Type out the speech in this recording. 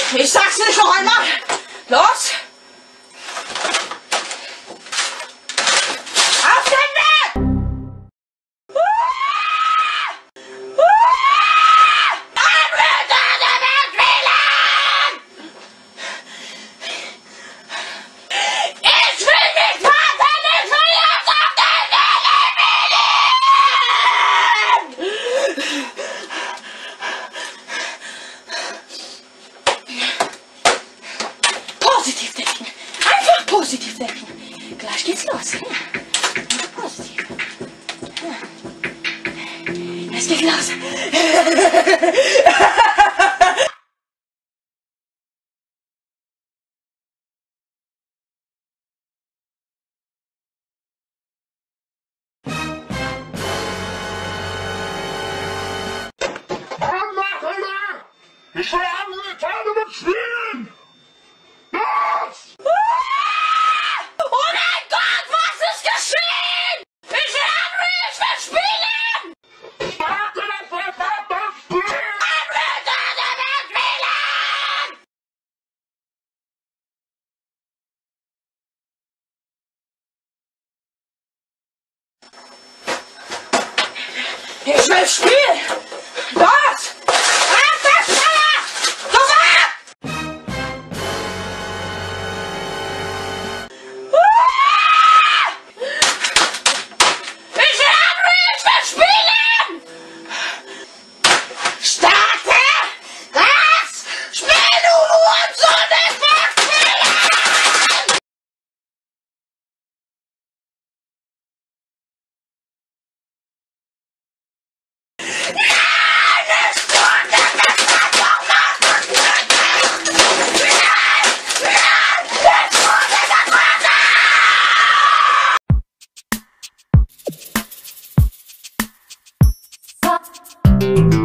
Ich sag's nicht noch einmal. Los! Auf den Weg! Ich will nicht warten! Ich will jetzt auf den Weg! Positiv denken. Einfach positiv denken. Gleich geht's los. Ja. Positiv. Ja. Es geht los. Ich will andere Teile mitspielen! Los! Oh mein Gott, was ist geschehen? Ich will Henry, ich will spielen! Warte, das wird das Spiel! Henry, Dada will spielen! Ich will spielen! Los! Stop.